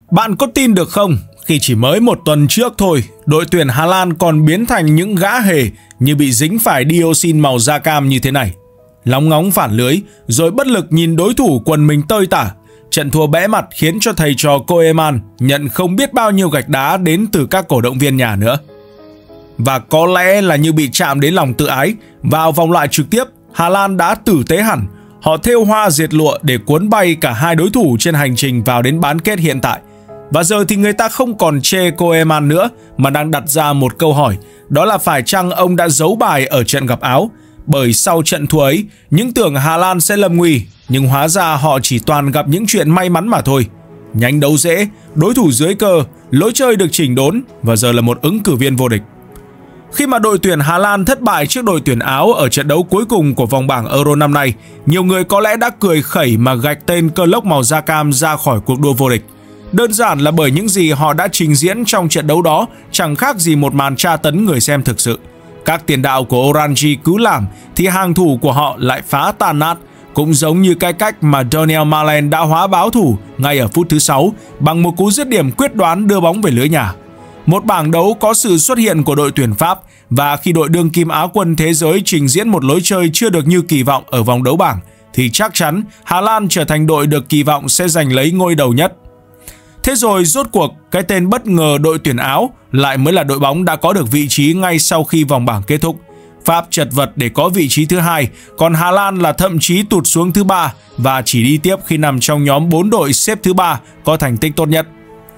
Bạn có tin được không, khi chỉ mới một tuần trước thôi, đội tuyển Hà Lan còn biến thành những gã hề như bị dính phải dioxin màu da cam như thế này. Lóng ngóng phản lưới, rồi bất lực nhìn đối thủ quần mình tơi tả. Trận thua bẽ mặt khiến cho thầy trò Koeman nhận không biết bao nhiêu gạch đá đến từ các cổ động viên nhà nữa. Và có lẽ là như bị chạm đến lòng tự ái, vào vòng loại trực tiếp, Hà Lan đã tử tế hẳn. Họ thêu hoa diệt lụa để cuốn bay cả hai đối thủ trên hành trình vào đến bán kết hiện tại. Và giờ thì người ta không còn chê Koeman nữa, mà đang đặt ra một câu hỏi, đó là phải chăng ông đã giấu bài ở trận gặp Áo? Bởi sau trận thua ấy, những tưởng Hà Lan sẽ lâm nguy, nhưng hóa ra họ chỉ toàn gặp những chuyện may mắn mà thôi. Nhánh đấu dễ, đối thủ dưới cơ, lối chơi được chỉnh đốn và giờ là một ứng cử viên vô địch. Khi mà đội tuyển Hà Lan thất bại trước đội tuyển Áo ở trận đấu cuối cùng của vòng bảng Euro năm nay, nhiều người có lẽ đã cười khẩy mà gạch tên cơ lốc màu da cam ra khỏi cuộc đua vô địch. Đơn giản là bởi những gì họ đã trình diễn trong trận đấu đó chẳng khác gì một màn tra tấn người xem thực sự. Các tiền đạo của Orange cứ làm thì hàng thủ của họ lại phá tan nát, cũng giống như cái cách mà Daniel Malen đã hóa báo thủ ngay ở phút thứ 6 bằng một cú dứt điểm quyết đoán đưa bóng về lưới nhà. Một bảng đấu có sự xuất hiện của đội tuyển Pháp, và khi đội đương kim Á quân thế giới trình diễn một lối chơi chưa được như kỳ vọng ở vòng đấu bảng, thì chắc chắn Hà Lan trở thành đội được kỳ vọng sẽ giành lấy ngôi đầu nhất. Thế rồi rốt cuộc, cái tên bất ngờ đội tuyển Áo lại mới là đội bóng đã có được vị trí ngay sau khi vòng bảng kết thúc. Pháp chật vật để có vị trí thứ 2, còn Hà Lan là thậm chí tụt xuống thứ 3 và chỉ đi tiếp khi nằm trong nhóm 4 đội xếp thứ 3 có thành tích tốt nhất.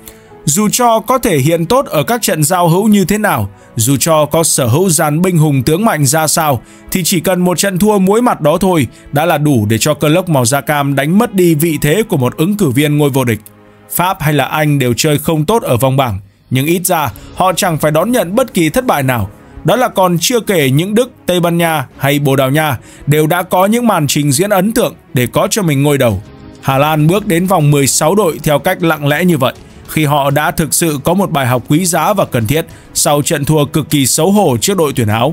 Dù cho có thể hiện tốt ở các trận giao hữu như thế nào, dù cho có sở hữu dàn binh hùng tướng mạnh ra sao, thì chỉ cần một trận thua muối mặt đó thôi đã là đủ để cho cơ lốc màu da cam đánh mất đi vị thế của một ứng cử viên ngôi vô địch. Pháp hay là Anh đều chơi không tốt ở vòng bảng, nhưng ít ra họ chẳng phải đón nhận bất kỳ thất bại nào. Đó là còn chưa kể những Đức, Tây Ban Nha hay Bồ Đào Nha đều đã có những màn trình diễn ấn tượng để có cho mình ngôi đầu. Hà Lan bước đến vòng 16 đội theo cách lặng lẽ như vậy, khi họ đã thực sự có một bài học quý giá và cần thiết sau trận thua cực kỳ xấu hổ trước đội tuyển Áo.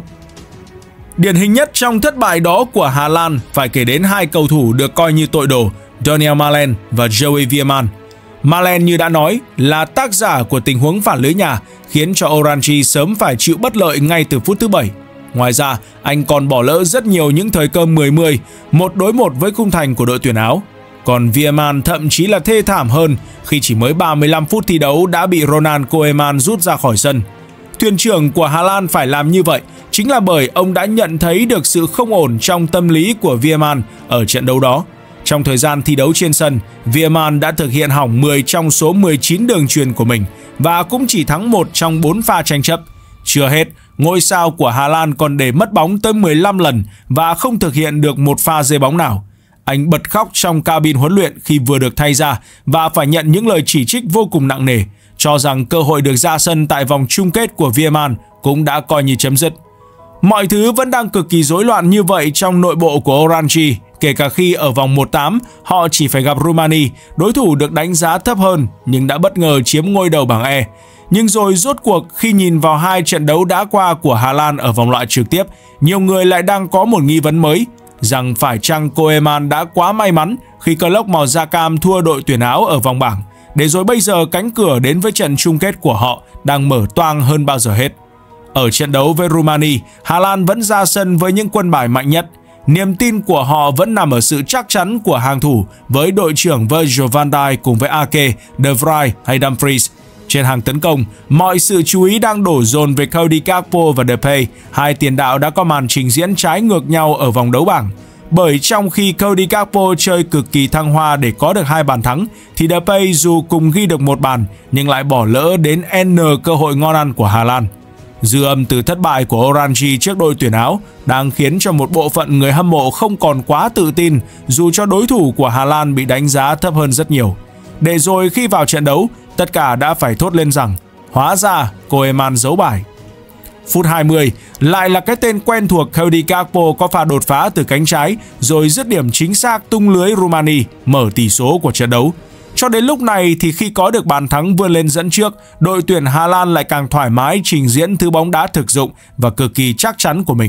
Điển hình nhất trong thất bại đó của Hà Lan phải kể đến hai cầu thủ được coi như tội đồ, Daniel Malen và Joey Veerman. Malen như đã nói là tác giả của tình huống phản lưới nhà, khiến cho Orange sớm phải chịu bất lợi ngay từ phút thứ 7. Ngoài ra, anh còn bỏ lỡ rất nhiều những thời cơ 10-10, 1 đối 1 với khung thành của đội tuyển Áo. Còn Veerman thậm chí là thê thảm hơn khi chỉ mới 35 phút thi đấu đã bị Ronald Koeman rút ra khỏi sân. Thuyền trưởng của Hà Lan phải làm như vậy chính là bởi ông đã nhận thấy được sự không ổn trong tâm lý của Veerman ở trận đấu đó. Trong thời gian thi đấu trên sân, Veerman đã thực hiện hỏng 10 trong số 19 đường chuyền của mình và cũng chỉ thắng 1 trong 4 pha tranh chấp. Chưa hết, ngôi sao của Hà Lan còn để mất bóng tới 15 lần và không thực hiện được một pha giê bóng nào. Anh bật khóc trong cabin huấn luyện khi vừa được thay ra và phải nhận những lời chỉ trích vô cùng nặng nề, cho rằng cơ hội được ra sân tại vòng chung kết của Veerman cũng đã coi như chấm dứt. Mọi thứ vẫn đang cực kỳ rối loạn như vậy trong nội bộ của Orange, kể cả khi ở vòng 1/8 họ chỉ phải gặp Rumani, đối thủ được đánh giá thấp hơn nhưng đã bất ngờ chiếm ngôi đầu bảng E. Nhưng rồi rốt cuộc khi nhìn vào hai trận đấu đã qua của Hà Lan ở vòng loại trực tiếp, nhiều người lại đang có một nghi vấn mới, rằng phải chăng Koeman đã quá may mắn khi cơ lốc màu da cam thua đội tuyển Áo ở vòng bảng, để rồi bây giờ cánh cửa đến với trận chung kết của họ đang mở toang hơn bao giờ hết. Ở trận đấu với Rumani, Hà Lan vẫn ra sân với những quân bài mạnh nhất. Niềm tin của họ vẫn nằm ở sự chắc chắn của hàng thủ với đội trưởng Virgil van Dijk cùng với Ake, De Vrij hay Dumfries. Trên hàng tấn công, mọi sự chú ý đang đổ dồn về Cody Gakpo và Depay, hai tiền đạo đã có màn trình diễn trái ngược nhau ở vòng đấu bảng. Bởi trong khi Cody Gakpo chơi cực kỳ thăng hoa để có được 2 bàn thắng, thì Depay dù cùng ghi được 1 bàn nhưng lại bỏ lỡ đến N cơ hội ngon ăn của Hà Lan. Dư âm từ thất bại của Orange trước đội tuyển Áo đang khiến cho một bộ phận người hâm mộ không còn quá tự tin dù cho đối thủ của Hà Lan bị đánh giá thấp hơn rất nhiều. Để rồi khi vào trận đấu, tất cả đã phải thốt lên rằng hóa ra Koeman giấu bài. Phút 20, lại là cái tên quen thuộc Cody Gakpo có pha đột phá từ cánh trái rồi dứt điểm chính xác tung lưới Rumani, mở tỷ số của trận đấu. Cho đến lúc này thì khi có được bàn thắng vươn lên dẫn trước, đội tuyển Hà Lan lại càng thoải mái trình diễn thứ bóng đá thực dụng và cực kỳ chắc chắn của mình.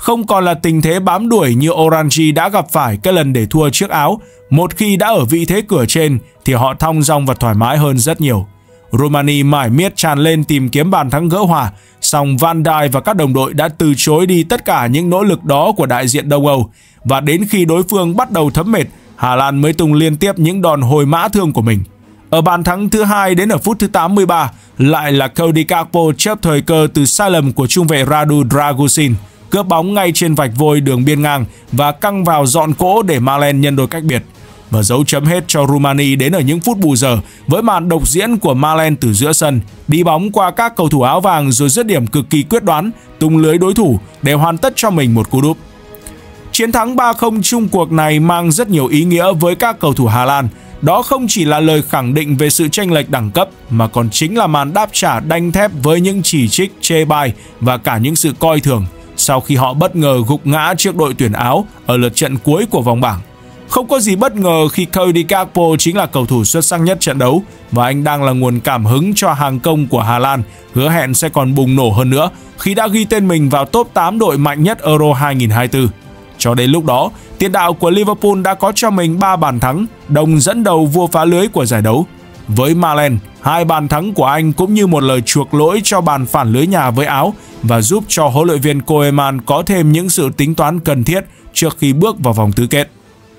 không còn là tình thế bám đuổi như Orange đã gặp phải cái lần để thua trước Áo. Một khi đã ở vị thế cửa trên thì họ thong dong và thoải mái hơn rất nhiều. Romani mải miết tràn lên tìm kiếm bàn thắng gỡ hòa, song Van Dijk và các đồng đội đã từ chối đi tất cả những nỗ lực đó của đại diện Đông Âu. Và đến khi đối phương bắt đầu thấm mệt, Hà Lan mới tung liên tiếp những đòn hồi mã thương của mình. Ở bàn thắng thứ hai đến ở phút thứ 83, lại là Cody Gakpo chớp thời cơ từ sai lầm của trung vệ Radu Dragusin, cướp bóng ngay trên vạch vôi đường biên ngang và căng vào dọn cỗ để Malen nhân đôi cách biệt. Và dấu chấm hết cho Rumani đến ở những phút bù giờ với màn độc diễn của Malen từ giữa sân, đi bóng qua các cầu thủ áo vàng rồi dứt điểm cực kỳ quyết đoán, tung lưới đối thủ để hoàn tất cho mình một cú đúp. Chiến thắng 3-0 chung cuộc này mang rất nhiều ý nghĩa với các cầu thủ Hà Lan. Đó không chỉ là lời khẳng định về sự chênh lệch đẳng cấp mà còn chính là màn đáp trả đanh thép với những chỉ trích, chê bai và cả những sự coi thường sau khi họ bất ngờ gục ngã trước đội tuyển Áo ở lượt trận cuối của vòng bảng. Không có gì bất ngờ khi Cody Gakpo chính là cầu thủ xuất sắc nhất trận đấu và anh đang là nguồn cảm hứng cho hàng công của Hà Lan, hứa hẹn sẽ còn bùng nổ hơn nữa khi đã ghi tên mình vào top 8 đội mạnh nhất Euro 2024. Cho đến lúc đó, tiền đạo của Liverpool đã có cho mình 3 bàn thắng, đồng dẫn đầu vua phá lưới của giải đấu. Với Malen, 2 bàn thắng của anh cũng như một lời chuộc lỗi cho bàn phản lưới nhà với Áo và giúp cho huấn luyện viên Koeman có thêm những sự tính toán cần thiết trước khi bước vào vòng tứ kết.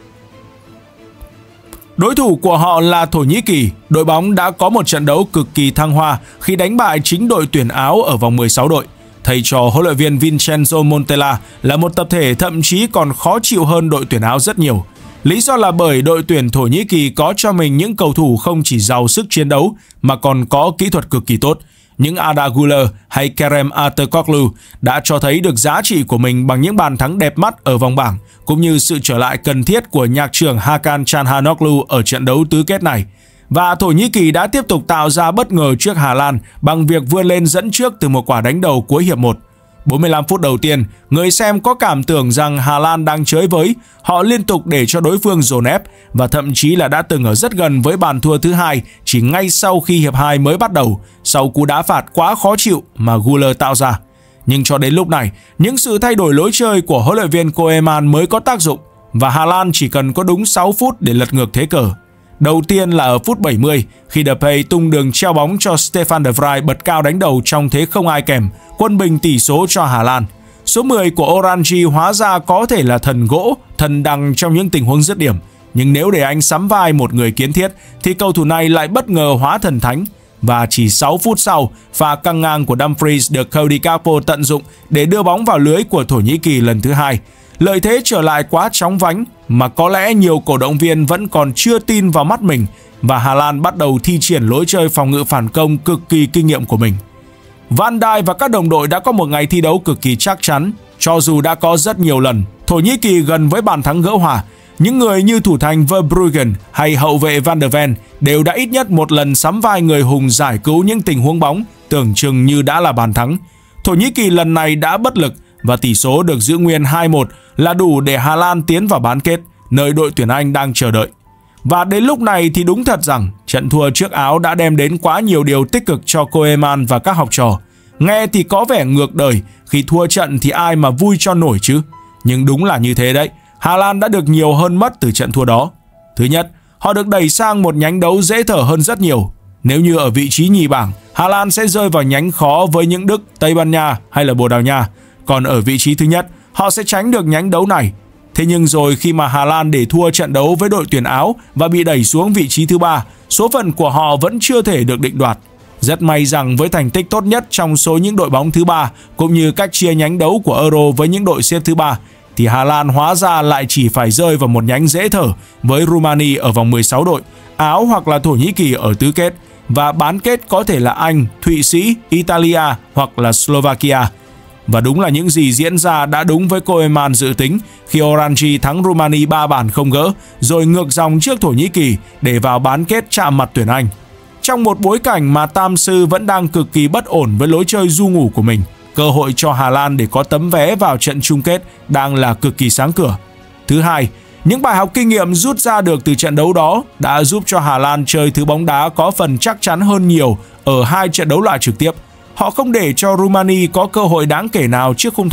Đối thủ của họ là Thổ Nhĩ Kỳ, đội bóng đã có một trận đấu cực kỳ thăng hoa khi đánh bại chính đội tuyển Áo ở vòng 16 đội. Thầy trò huấn luyện viên Vincenzo Montella là một tập thể thậm chí còn khó chịu hơn đội tuyển Áo rất nhiều. Lý do là bởi đội tuyển Thổ Nhĩ Kỳ có cho mình những cầu thủ không chỉ giàu sức chiến đấu mà còn có kỹ thuật cực kỳ tốt. Những Arda Güler hay Kerem Aktürkoğlu đã cho thấy được giá trị của mình bằng những bàn thắng đẹp mắt ở vòng bảng, cũng như sự trở lại cần thiết của nhạc trưởng Hakan Çalhanoğlu ở trận đấu tứ kết này. Và Thổ Nhĩ Kỳ đã tiếp tục tạo ra bất ngờ trước Hà Lan bằng việc vươn lên dẫn trước từ một quả đánh đầu cuối hiệp 1. 45 phút đầu tiên, người xem có cảm tưởng rằng Hà Lan đang chới với, họ liên tục để cho đối phương dồn ép và thậm chí là đã từng ở rất gần với bàn thua thứ hai chỉ ngay sau khi hiệp 2 mới bắt đầu, sau cú đá phạt quá khó chịu mà Güler tạo ra. Nhưng cho đến lúc này, những sự thay đổi lối chơi của huấn luyện viên Koeman mới có tác dụng và Hà Lan chỉ cần có đúng 6 phút để lật ngược thế cờ. Đầu tiên là ở phút 70 khi Depay tung đường treo bóng cho Stefan de Vrij bật cao đánh đầu trong thế không ai kèm, quân bình tỷ số cho Hà Lan. Số 10 của Orange hóa ra có thể là thần gỗ, thần đằng trong những tình huống dứt điểm. Nhưng nếu để anh sắm vai một người kiến thiết thì cầu thủ này lại bất ngờ hóa thần thánh. Và chỉ 6 phút sau, pha căng ngang của Dumfries được Cody Gakpo tận dụng để đưa bóng vào lưới của Thổ Nhĩ Kỳ lần thứ hai. Lợi thế trở lại quá chóng vánh mà có lẽ nhiều cổ động viên vẫn còn chưa tin vào mắt mình và Hà Lan bắt đầu thi triển lối chơi phòng ngự phản công cực kỳ kinh nghiệm của mình. Van Dijk và các đồng đội đã có một ngày thi đấu cực kỳ chắc chắn, cho dù đã có rất nhiều lần Thổ Nhĩ Kỳ gần với bàn thắng gỡ hòa. Những người như thủ thành Verbruggen hay hậu vệ Van der Ven đều đã ít nhất một lần sắm vai người hùng giải cứu những tình huống bóng tưởng chừng như đã là bàn thắng. Thổ Nhĩ Kỳ lần này đã bất lực và tỷ số được giữ nguyên 2-1 là đủ để Hà Lan tiến vào bán kết, nơi đội tuyển Anh đang chờ đợi. Và đến lúc này thì đúng thật rằng trận thua trước Áo đã đem đến quá nhiều điều tích cực cho Koeman và các học trò. Nghe thì có vẻ ngược đời, khi thua trận thì ai mà vui cho nổi chứ. Nhưng đúng là như thế đấy, Hà Lan đã được nhiều hơn mất từ trận thua đó. Thứ nhất, họ được đẩy sang một nhánh đấu dễ thở hơn rất nhiều. Nếu như ở vị trí nhì bảng, Hà Lan sẽ rơi vào nhánh khó với những Đức, Tây Ban Nha hay là Bồ Đào Nha. Còn ở vị trí thứ nhất, họ sẽ tránh được nhánh đấu này. Thế nhưng rồi khi mà Hà Lan để thua trận đấu với đội tuyển Áo và bị đẩy xuống vị trí thứ 3, số phận của họ vẫn chưa thể được định đoạt. Rất may rằng với thành tích tốt nhất trong số những đội bóng thứ 3 cũng như cách chia nhánh đấu của Euro với những đội xếp thứ 3 thì Hà Lan hóa ra lại chỉ phải rơi vào một nhánh dễ thở với Rumani ở vòng 16 đội, Áo hoặc là Thổ Nhĩ Kỳ ở tứ kết và bán kết có thể là Anh, Thụy Sĩ, Italia hoặc là Slovakia. Và đúng là những gì diễn ra đã đúng với Koeman dự tính khi Orange thắng Rumani 3 bàn không gỡ rồi ngược dòng trước Thổ Nhĩ Kỳ để vào bán kết chạm mặt tuyển Anh. Trong một bối cảnh mà Tam Sư vẫn đang cực kỳ bất ổn với lối chơi du ngủ của mình, cơ hội cho Hà Lan để có tấm vé vào trận chung kết đang là cực kỳ sáng cửa. Thứ hai, những bài học kinh nghiệm rút ra được từ trận đấu đó đã giúp cho Hà Lan chơi thứ bóng đá có phần chắc chắn hơn nhiều ở 2 trận đấu loại trực tiếp. Họ không để cho Rumani có cơ hội đáng kể nào trước khung thành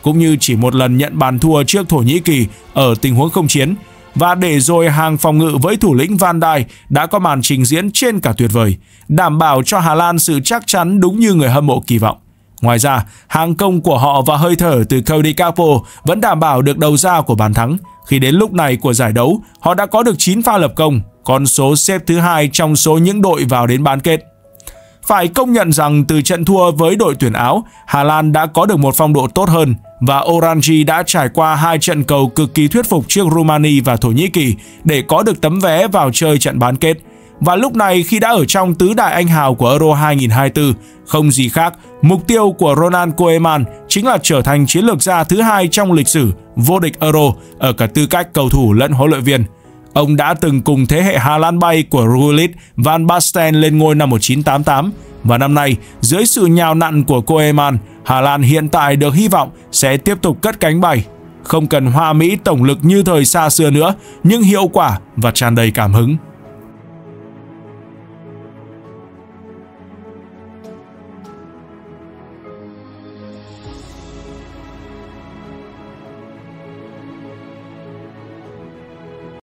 cũng như chỉ một lần nhận bàn thua trước Thổ Nhĩ Kỳ ở tình huống không chiến. Và để rồi hàng phòng ngự với thủ lĩnh Van Dijk đã có màn trình diễn trên cả tuyệt vời, đảm bảo cho Hà Lan sự chắc chắn đúng như người hâm mộ kỳ vọng. Ngoài ra, hàng công của họ và hơi thở từ Cody Gakpo vẫn đảm bảo được đầu ra của bàn thắng. Khi đến lúc này của giải đấu, họ đã có được 9 pha lập công, con số xếp thứ 2 trong số những đội vào đến bán kết. Phải công nhận rằng từ trận thua với đội tuyển Áo, Hà Lan đã có được một phong độ tốt hơn và Oranji đã trải qua 2 trận cầu cực kỳ thuyết phục trước Rumani và Thổ Nhĩ Kỳ để có được tấm vé vào chơi trận bán kết. Và lúc này khi đã ở trong tứ đại anh hào của Euro 2024, không gì khác, mục tiêu của Ronald Koeman chính là trở thành chiến lược gia thứ 2 trong lịch sử vô địch Euro ở cả tư cách cầu thủ lẫn huấn luyện viên. Ông đã từng cùng thế hệ Hà Lan bay của Gullit, Van Basten lên ngôi năm 1988 và năm nay, dưới sự nhào nặn của Koeman, Hà Lan hiện tại được hy vọng sẽ tiếp tục cất cánh bay. Không cần hoa mỹ tổng lực như thời xa xưa nữa, nhưng hiệu quả và tràn đầy cảm hứng.